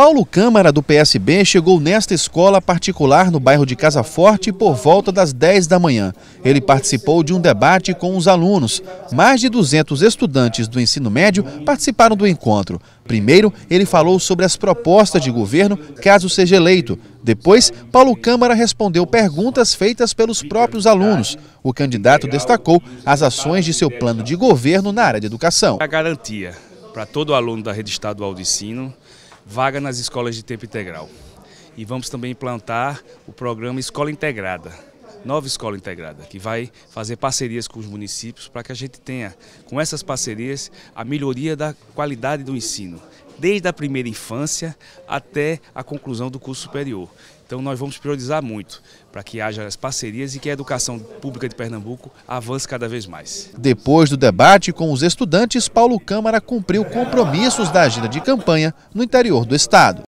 Paulo Câmara, do PSB, chegou nesta escola particular no bairro de Casa Forte por volta das 10 da manhã. Ele participou de um debate com os alunos. Mais de 200 estudantes do ensino médio participaram do encontro. Primeiro, ele falou sobre as propostas de governo caso seja eleito. Depois, Paulo Câmara respondeu perguntas feitas pelos próprios alunos. O candidato destacou as ações de seu plano de governo na área de educação. A garantia para todo aluno da rede estadual de ensino, vaga nas escolas de tempo integral. E vamos também implantar o programa Escola Integrada, nova escola integrada, que vai fazer parcerias com os municípios para que a gente tenha, com essas parcerias, a melhoria da qualidade do ensino, desde a primeira infância até a conclusão do curso superior. Então nós vamos priorizar muito para que haja as parcerias e que a educação pública de Pernambuco avance cada vez mais. Depois do debate com os estudantes, Paulo Câmara cumpriu compromissos da agenda de campanha no interior do estado.